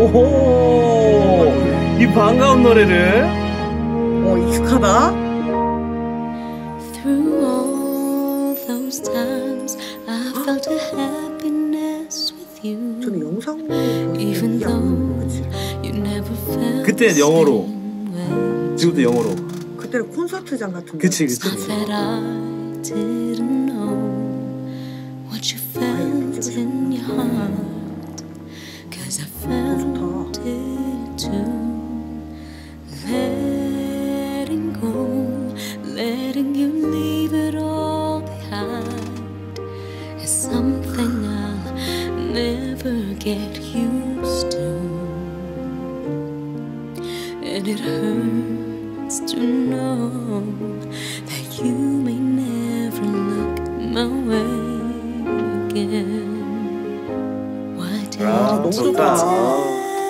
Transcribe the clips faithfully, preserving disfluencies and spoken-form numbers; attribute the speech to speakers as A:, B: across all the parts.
A: 오호, 이 반가운 노래를.
B: 어, 익숙하다.
C: Through all those times I felt a happiness with you.
B: 저는 영상
C: Even though you never felt
A: 그때 영어로, 지금도 영어로.
B: 그때는 콘서트장 같은 거.
A: 그치, 그치.
C: I said I didn't know what you felt in your heart, cause I felt it too. Letting go, letting you leave it all behind is something I'll never get used to. And it hurts to know that you may never look my way again. Why didn't you tell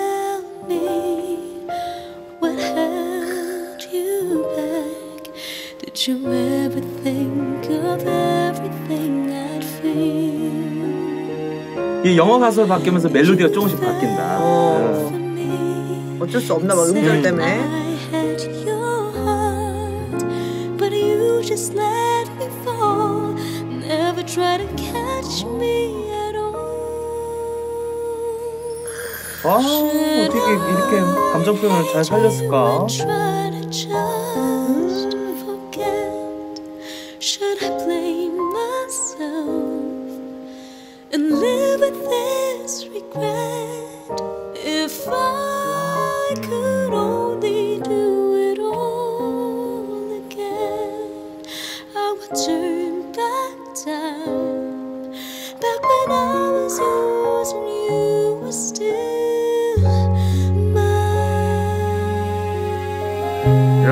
C: me what held you back? Did you ever think of everything I'd feel?
A: 이 영어 가수 바뀌면서 멜로디가 조금씩 바뀐다.
B: 어. 어쩔 수 없나 봐, 음절 때문에.
C: But you just let me fall. Never try to catch me at all.
A: 아, 어떻게 이렇게 감정 표현을 잘 살렸을까?
C: Try to just forget. Should I blame myself and live with this regret? If I could only do it all again, I would turn back time, back when I was yours and you were still mine.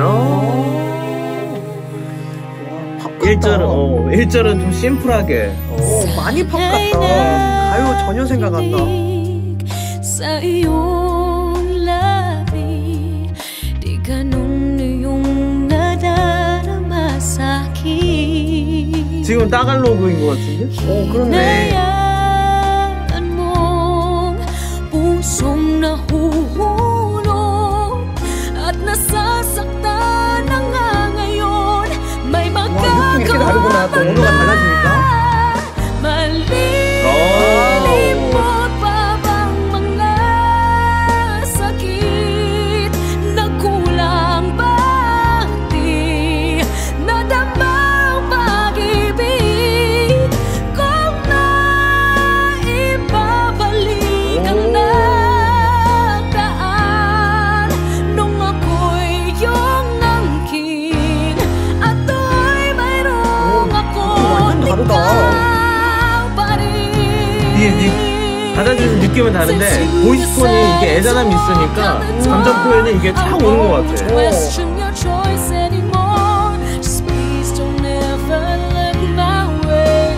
A: 일 절은, 어, 일 절은 좀 심플하게. 어.
B: 오, 많이 팝 같다. 가요 전혀 생각 안 나.
C: Sa iyong labi, di ganun yung nadarama sa'kin.
A: 지금 따갈로그인 것 같은데?
B: 오, 그렇네.
C: Hinayaan mong pusong nahulog at nasasaktan na nga ngayon. May
B: 와, 느낌이 이렇게 다르구나. 또 언어가 달라지니까.
C: Malilimot pa bang mga sakit? Nagkulang ba di nadamang pag-ibig? Kung naibabalik ang nagdaan nung ako'y iyong angking at do'y mayroong akong ikaw.
A: 이게 받아들이는 느낌은 다른데 보이스 톤이 이게 애잔함이 있으니까 감정 표현이 이게 탁 오는 것 같아.
C: Question your choice anymore. Just please don't ever look my way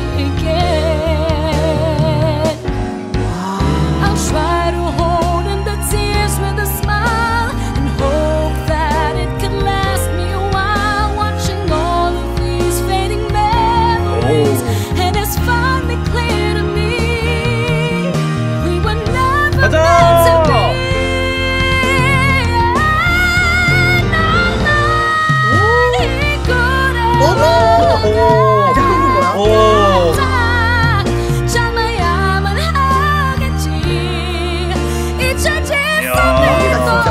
C: again. I'll try to hold in the tears with a smile and hope that it could last me a while. Watching all of these fading memories, and it's finally clear to me.
A: 가자!
C: 참아야만 하겠지. 잊혀질 수 있도록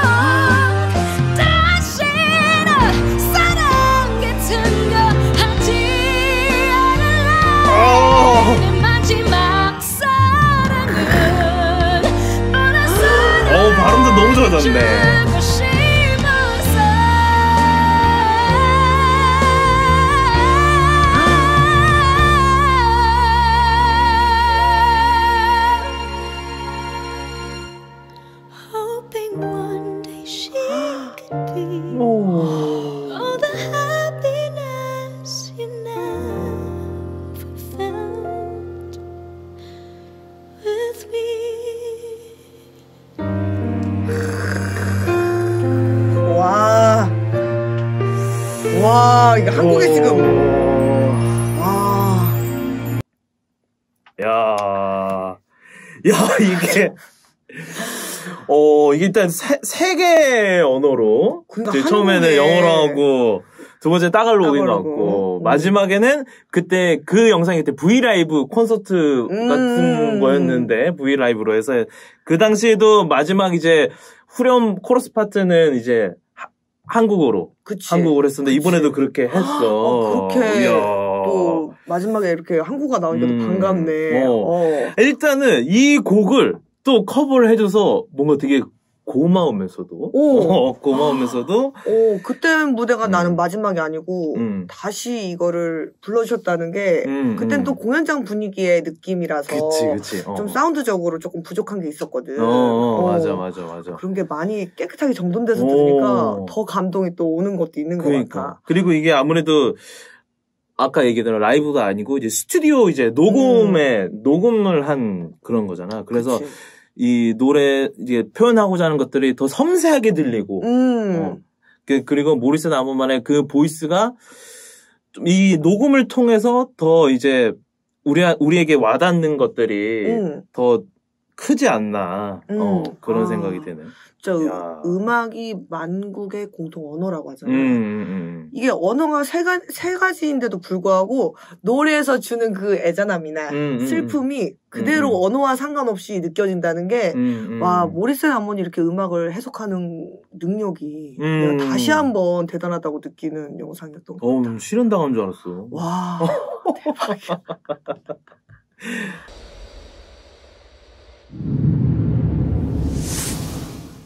C: 다시는 사랑 같은 거 하지 않을래. 내 마지막 사랑은
A: 어우, 발음도 너무 좋아졌네.
C: Hoping one day she could be all the happiness you never felt with me.
B: 와, 와, 이거 한국에 지금, 와,
A: 야, 야, 이게, 어, 이게 일단 세, 세 개의 언어로.
B: 그러니까
A: 이제 처음에는
B: 한국에-
A: 영어로 하고, 두 번째 따갈로그인 것
B: 따갈로그.
A: 같고,
B: 음.
A: 마지막에는 그때 그 영상이 그때 브이라이브 콘서트
B: 음.
A: 같은 거였는데, 브이라이브로 해서, 그 당시에도 마지막 이제 후렴 코러스 파트는 이제 하- 한국어로.
B: 그치.
A: 한국어로 했었는데,
B: 그치.
A: 이번에도 그렇게 했어.
B: 어, 그렇게
A: 이야.
B: 또 마지막에 이렇게 한국어 나오니까
A: 음.
B: 또 반갑네.
A: 어.
B: 어.
A: 일단은 이 곡을 또 커버를 해줘서 뭔가 되게 고마우면서도
B: 오.
A: 어, 고마우면서도
B: 오, 그때 무대가
A: 음.
B: 나는 마지막이 아니고
A: 음.
B: 다시 이거를 불러주셨다는 게
A: 음,
B: 그땐
A: 음.
B: 또 공연장 분위기의 느낌이라서
A: 그치 그치 어.
B: 좀 사운드적으로 조금 부족한 게 있었거든.
A: 어, 어,
B: 어.
A: 맞아 맞아 맞아
B: 그런 게 많이 깨끗하게 정돈돼서
A: 오.
B: 들으니까 더 감동이 또 오는 것도 있는 것
A: 그러니까
B: 같아.
A: 그리고 이게 아무래도 아까 얘기했던 라이브가 아니고 이제 스튜디오 이제 녹음에 녹음을 한 그런 거잖아. 그래서
B: 그치.
A: 이 노래 이제 표현하고자 하는 것들이 더 섬세하게 들리고
B: 음.
A: 어. 그- 그리고 모리스 나무만의 그 보이스가 좀 이 녹음을 통해서 더 이제 우리 우리에게 와닿는 것들이
B: 음.
A: 더 크지 않나
B: 음.
A: 어, 그런
B: 아.
A: 생각이 드네.
B: 진짜
A: 야.
B: 음악이 만국의 공통 언어라고 하잖아.
A: 음, 음, 음.
B: 이게 언어가 세, 가, 세 가지인데도 불구하고 노래에서 주는 그 애잔함이나
A: 음, 음,
B: 슬픔이 그대로
A: 음, 음.
B: 언어와 상관없이 느껴진다는 게
A: 음, 음.
B: 와, 모리스 하모니 이렇게 음악을 해석하는 능력이
A: 음.
B: 내가 다시 한번 대단하다고 느끼는 영상이었던 것
A: 어,
B: 같아.
A: 실현당한 줄 알았어.
B: 와, 대박이야.